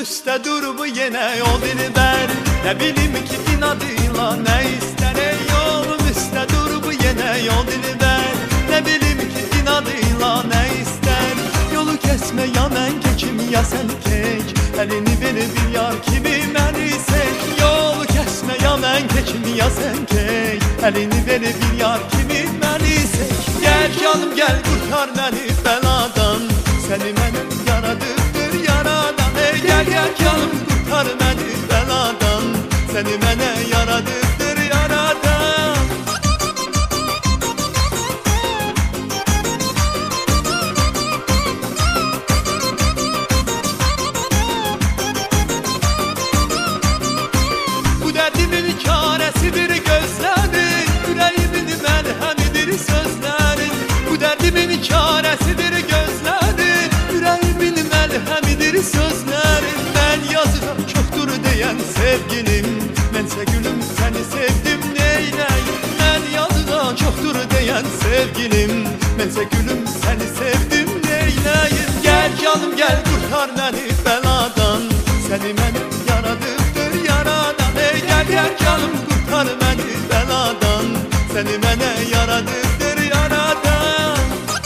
üstə durub yenə o dilbər. Nə bilim ki inadıyla nə istər, yolun üstə durub yenə o dilbər. Nə bilim ki inadıyla nə istər, yolu kəsmə ya mən keçim ya sən tek, əlini verib bir yar kimi məni sek. Yolu kəsmə ya mən keçim ya sən tek, əlini verib bir yar kimi məni sek. Gəl canım gəl qurtar məni bəladan, səni mənə yaradıbdır yaradan. Ey gəl gəl canım qurtar məni bəladan, səni mənə yaradıbdır yaradan. Bu dərdimin çarəsidir gözlərin, ürəyimin məlhəmidir sözlərin. Bu dərdimin çarəsidir gözlərin, ürəyimin məlhəmidir sözlərin. Mən yazıram çoxdur deyən sevgilim, mənsə gülüm səni sevdim neyləyim. Mən yazıram çoxdur deyən sevgilim, mənsə gülüm səni sevdim neyləyim. Gəl canım gəl qurtar məni bəladan, səni mənə yaradıbdır yaradan. Ey gəl gəl canım qurtar məni bəladan, səni mənə yaradıbdır yaradan.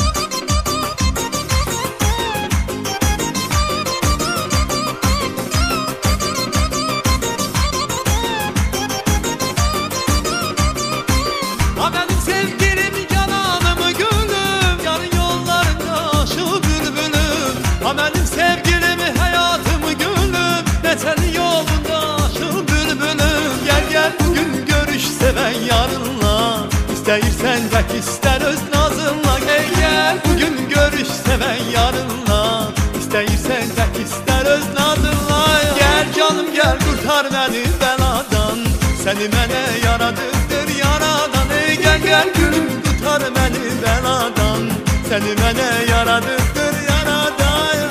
Ha mənim sevgilim cananım gülüm, yarın yollarında aşığı bülbülüm. Ha mənim sevgilim həyatım gülüm, nəçəli yolunda aşığı bülbülüm. Gəl gəl bugün görüş sevən yarınla, İstəyirsən bək istər öz nazınla. Ey gəl bugün görüş sevən yarınla, İstəyirsən bək istər öz nazınla. Gəl canım gəl qurtar məni bəladan, səni mənə yaradıbdır yaradan. Ey gəl gəl gülüm qurtar məni bəladan, səni mənə yaradıbdır yaradan.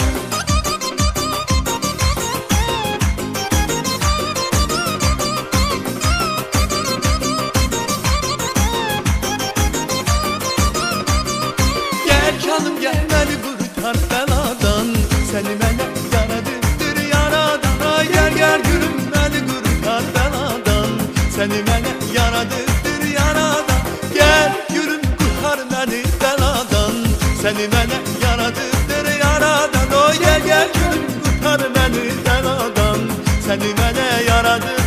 Canım gəl məni qurtar bəladan, səni mənə yaradıbdır yaradan. Ay gəl gəl gülüm məni qurtar bəladan, səni mənə yaradıbdır yaradan. Gəl gülüm qurtar məni bəladan, səni mənə yaradıbdır yaradan. Oy gəl gəl gülüm qurtar məni bəladan, səni mənə yaradıbdır.